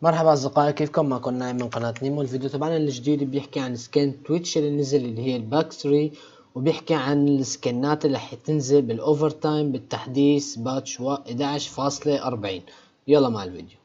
مرحبا اصدقائي، كيفكم؟ معكم نايم من قناة نيمو. الفيديو تبعنا الجديد بيحكي عن سكين تويتش اللي نزل اللي هي الباك 3، وبيحكي عن السكنات اللي حتنزل بالاوفر تايم بالتحديث باتش 11.40. يلا مع الفيديو.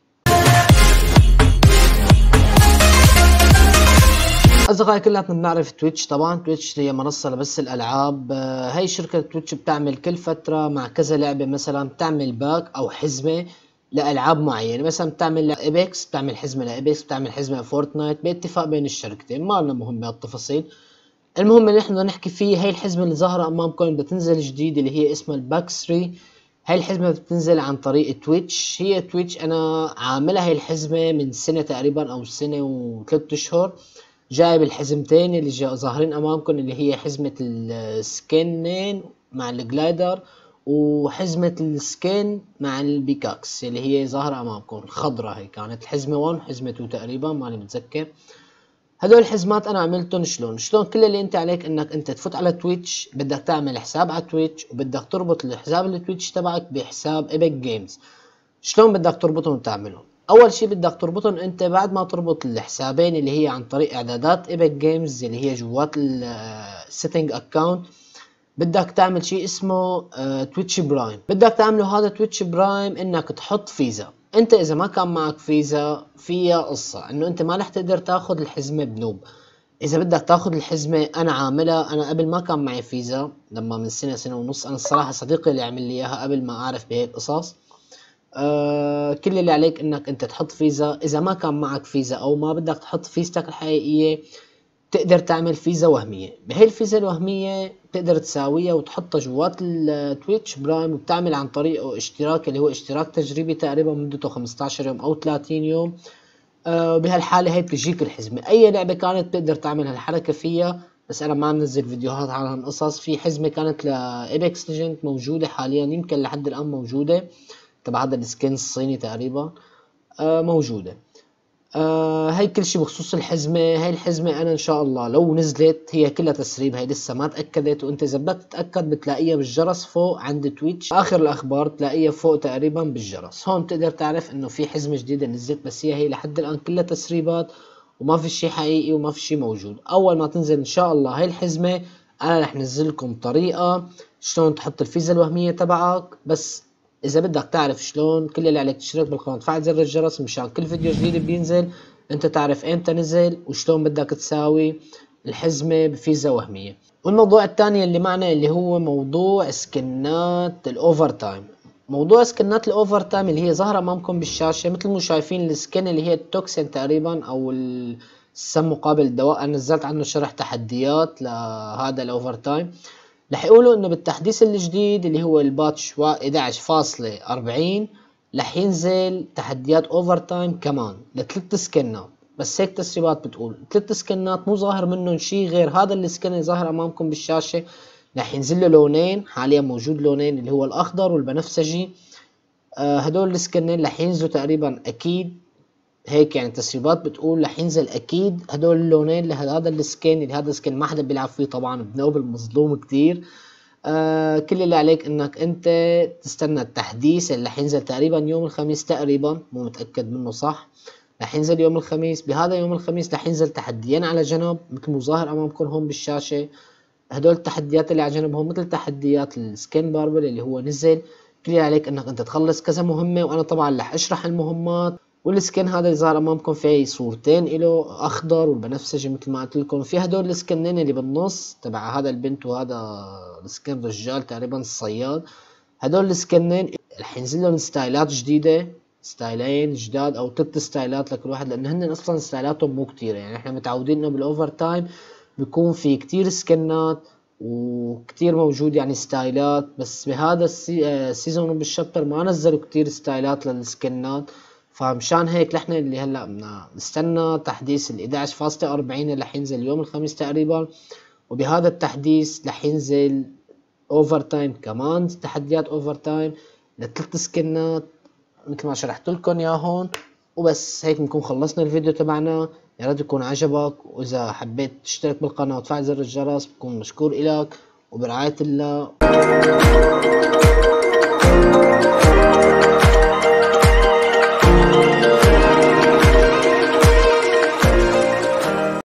اصدقائي كلنا بنعرف تويتش. طبعا تويتش هي منصة لبث الالعاب. هاي شركة تويتش بتعمل كل فترة مع كذا لعبة، مثلا بتعمل باك او حزمة لالعاب معينه، مثلا بتعمل لايبكس، بتعمل حزمه لايبكس، بتعمل حزمه لفورتنايت باتفاق بين الشركتين. ما لنا مهم بهالتفاصيل. المهم اللي احنا بدنا نحكي فيه هي الحزمه اللي ظاهره امامكم بتنزل جديد اللي هي اسمها الباك 3. هاي الحزمه بتنزل عن طريق تويتش. هي تويتش انا عاملها هاي الحزمه من سنه تقريبا او سنه وثلاث اشهر. جايب الحزمتين اللي ظاهرين امامكم اللي هي حزمه السكنين مع الجلايدر، وحزمة السكين مع البيكاكس اللي هي ظاهرة امامكم الخضرة. هي كانت حزمة 1 وحزمة 2 تقريبا، ماني متذكر. هدول الحزمات انا عملتهم شلون كل اللي انت عليك انك انت تفوت على تويتش، بدك تعمل حساب على تويتش، وبدك تربط الحساب التويتش تبعك بحساب ايبك جيمز. شلون بدك تربطهم وتعملهم؟ اول شي بدك تربطهم انت بعد ما تربط الحسابين اللي هي عن طريق اعدادات ايبك جيمز اللي هي جوات السيتنج اكاونت. بدك تعمل شيء اسمه تويتش برايم. بدك تعمله هذا تويتش برايم انك تحط فيزا. انت اذا ما كان معك فيزا فيها قصة انه انت ما رح تقدر تاخذ الحزمة بنوب. اذا بدك تاخذ الحزمة انا عاملها، انا قبل ما كان معي فيزا لما من سنة ونص. انا الصراحة صديقي اللي عمل لي اياها قبل ما اعرف بهيك قصص. كل اللي عليك انك انت تحط فيزا. اذا ما كان معك فيزا او ما بدك تحط فيزتك الحقيقية، تقدر تعمل فيزا وهمية. بهي الفيزا الوهمية تقدر تساويها وتحطها جوات التويتش برايم، وبتعمل عن طريقه اشتراك اللي هو اشتراك تجريبي تقريبا مدته 15 يوم او 30 يوم. وبهالحالة هي بتجيك الحزمة. اي لعبة كانت بتقدر تعمل هالحركة فيها، بس انا ما منزل فيديوهات عن هالقصص. في حزمة كانت لإيبكس ليجند موجودة حاليا، يمكن لحد الان موجودة، تبع هذا السكين الصيني تقريبا. موجودة. هاي كل شي بخصوص الحزمة. هاي الحزمة انا ان شاء الله لو نزلت هي كلها تسريب، هاي لسه ما تأكدت. وانت اذا بدك تتأكد بتلاقيها بالجرس فوق عند تويتش، اخر الاخبار تلاقيها فوق تقريبا بالجرس. هون بتقدر تعرف انه في حزمة جديدة نزلت، بس هي لحد الان كلها تسريبات وما في شي حقيقي وما في شي موجود. اول ما تنزل ان شاء الله هاي الحزمة انا رح نزل لكم طريقة شلون تحط الفيزا الوهمية تبعك. بس اذا بدك تعرف شلون، كل اللي عليك تشترك بالقناة وتفعل زر الجرس مشان كل فيديو جديد بينزل انت تعرف امتى نزل وشلون بدك تساوي الحزمة بفيزا وهمية. والموضوع الثاني اللي معنا اللي هو موضوع سكنات الاوفر تايم. موضوع سكنات الاوفر تايم اللي هي ظاهرة امامكم بالشاشة مثل ما شايفين. السكن اللي هي التوكسين تقريبا او السم مقابل الدواء، انا نزلت عنه شرح تحديات لهذا الاوفر تايم. رح يقولوا انه بالتحديث الجديد اللي هو الباتش 11.40 رح ينزل تحديات اوفر تايم كمان لثلاث سكنات. بس هيك تسريبات بتقول 3 سكنات، مو ظاهر منهم شيء غير هذا السكن اللي ظاهر امامكم بالشاشة. رح ينزل له لونين، حاليا موجود لونين اللي هو الاخضر والبنفسجي. هدول السكنين رح ينزلوا تقريبا اكيد، هيك يعني تسريبات بتقول رح ينزل اكيد هدول اللونين لهذا السكين. اللي هذا السكين ما حدا بيلعب فيه طبعا، بنوب المظلوم كتير. كل اللي عليك انك انت تستنى التحديث اللي رح ينزل تقريبا يوم الخميس تقريبا، مو متأكد منه صح. رح ينزل يوم الخميس. بهذا يوم الخميس رح ينزل تحديين على جنب مثل ما ظاهر امامكم هون بالشاشة. هدول التحديات اللي على جنب هم مثل تحديات السكين باربل اللي هو نزل. كل اللي عليك انك انت تخلص كذا مهمة، وانا طبعا رح اشرح المهمات. والسكن هذا اللي ظهر امامكم فيه صورتين له، اخضر والبنفسجي مثل ما قلت لكم. في هدول السكنين اللي بالنص تبع هذا البنت وهذا السكن رجال تقريبا الصياد. هدول السكنين رح ينزل لهم ستايلات جديدة، ستايلين جداد او 3 ستايلات لكل واحد، لان هن اصلا ستايلاتهم مو كتير. يعني احنا متعودين انه بالاوفر تايم بيكون في كتير سكنات وكتير موجود يعني ستايلات. بس بهذا السيزون بالشابتر ما نزلوا كتير ستايلات للسكنات. فمشان هيك نحن اللي هلا بدنا نستنى تحديث ال 11.40 اللي رح ينزل يوم الخميس تقريبا. وبهذا التحديث رح ينزل اوفر تايم كمان، تحديات اوفر تايم لثلاث سكنات مثل ما شرحت لكم يا هون. وبس هيك بنكون خلصنا الفيديو تبعنا. يا ريت يكون عجبك، واذا حبيت تشترك بالقناة وتفعل زر الجرس بكون مشكور إلك. وبرعاية الله.